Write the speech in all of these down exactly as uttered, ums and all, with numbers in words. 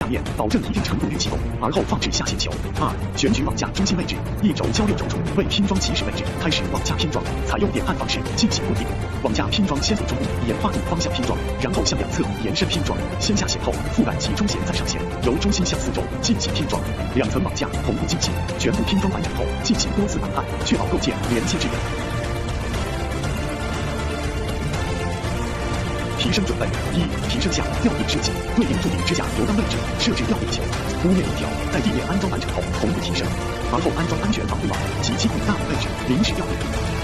面，保证一定程度预启动，而后放置下线球。二、选取网架中心位置，一轴交六轴处为拼装起始位置，开始网架拼装，采用点按方式进行固定。网架拼装先从中部沿跨度方向拼装，然后向两侧延伸拼装，先下线后覆盖其中线再上线，由中心向四周进行拼装。两层网架同步进行，全部拼装完成后进行多次绑按，确保构件连接致远。提升准备：一、提升下吊顶设计，对应铸顶支架游钢位置设置吊顶球，屋面一条，在地面安装完成后同步提升，而后安装安全防护网及基固大门位置临时吊顶。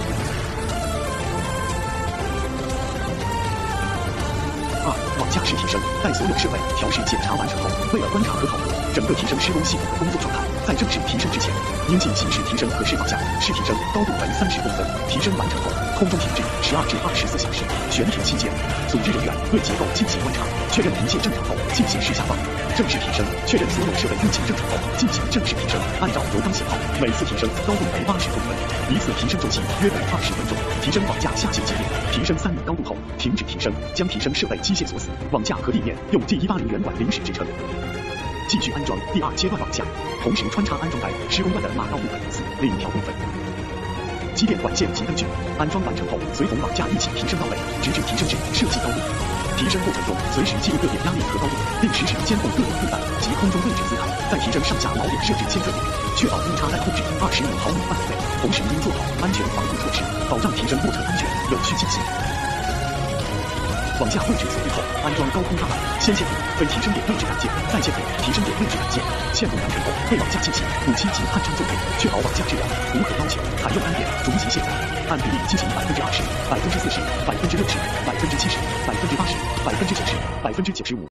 二、网架式提升，待所有设备调试检查完成后，为了观察和考核整个提升施工系统的工作状态，在正式提升之前，应进行试提升和释放下，试提升高度为三十公分，提升完成后，空中停置十二至二十四小时，全停期间，组织人员对结构进行观察，确认临界正常后进行试下放。正式提升，确认所有设备运行正常后进行正式提升，按照油钢型号，每次提升高度为八十公分，一次提升周期约为二十分钟。提升网架下线节点，提升三米高度后停止提升，将提升设备机械锁死，网架和地面用 G 一八零圆管临时支撑。继续安装第二阶段网架，同时穿插安装该施工段的马道部分四零条部分。机电管线及灯具安装完成后，随同网架一起提升到位，直至提升至设计高度。提升过程中，随时记录各点压力和高度，并实时监控各点负担及空中位置姿态，再提升上下锚点设置监测点，确保误差带控制二十五毫米范围内。同时应做好安全防护措施，保障提升过程安全有序进行。网架位置锁定后，安装高空踏板，先线组为提升点位置杆件，再线组提升点位置杆件。线路完成后，为网架进行补漆及焊trang作业，确保网架质量符合要求。采用单点逐级卸载，按比例进行百分之二十、百分之四十、百分之六十、百分之七十、百分之八十、百分之九十、百分之九十五。